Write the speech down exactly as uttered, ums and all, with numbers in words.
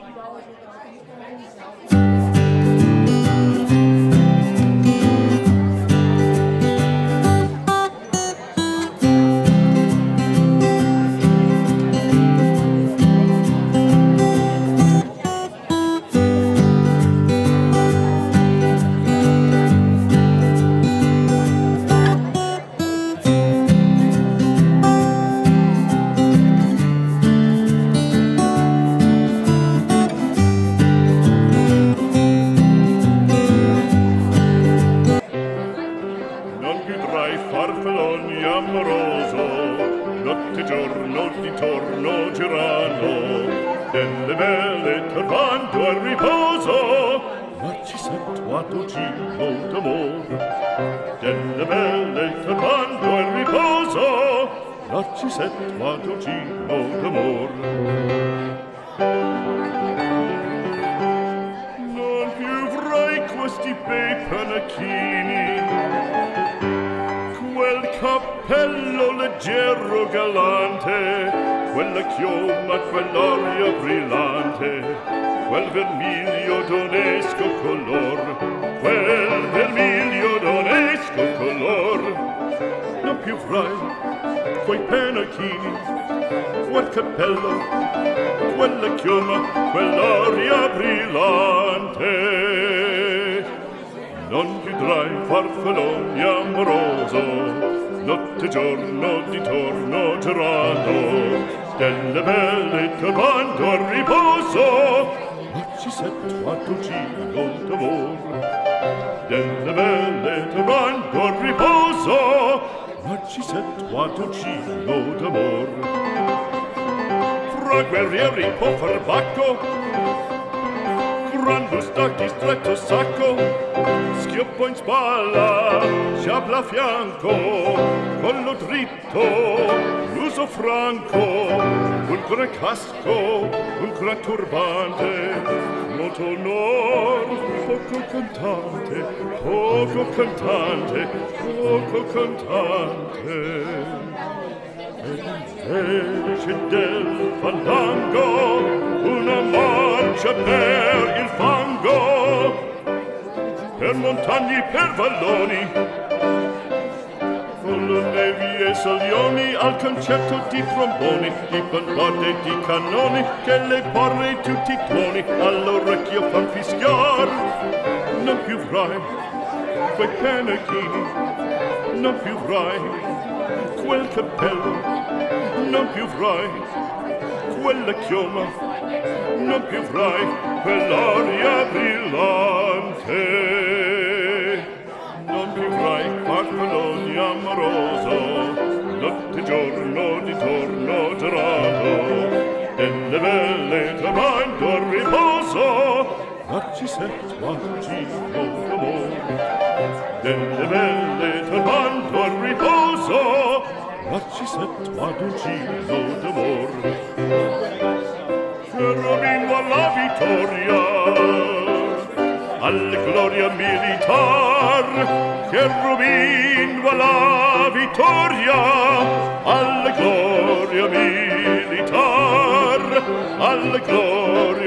Notte giorno di torno girano, delle belle turbando al riposo, ma ci sento ad un giro d'amor. Delle belle turbando al riposo, ma ci sento ad un giro d'amor. Non più avrai questi bei panacchini, quel cappello leggero galante, quella chioma, quell'aria brillante, quel vermiglio d'onesco color, quel vermiglio d'onesco color. Non più avrai quei pennacchini, quel cappello, quella chioma, quell'aria brillante. Non vedrai farfalloni amoroso, notte e giorno di torno girando, delle belle turbando al riposo, ma ci sento ad un giro d'amor. Delle belle turbando al riposo, ma ci sento ad un giro d'amor. Fra guerrieri può far bacco, grande stacchi, stretto sacco, schioppo in spalla, sciabla a fianco, collo dritto, l'uso franco, un gran casco, un gran turbante, molto onor, poco cantante, poco cantante, poco cantante. Ed invece del fandango una marcia per il fango, per montagne, per valloni, con le nevi e salioni, al concerto di tromboni, di bombarde e di cannoni, che le porre tutti i tuoni all'orecchio fan fischiar. Non più avrai quei pennacchini, non più avrai quel cappello, non più avrai quella chioma, non più avrai quell'aria brillante. Non più avrai farfalloni amoroso, notte e giorno di torno girato, delle belle turbando al riposo, ma ci sento ad un giro d'amor. Delle belle turbando al riposo, ma ci sento ad un giro d'amor. Cherubino alla vittoria, alla gloria militar, cherubino alla vittoria, alla gloria militar, alla gloria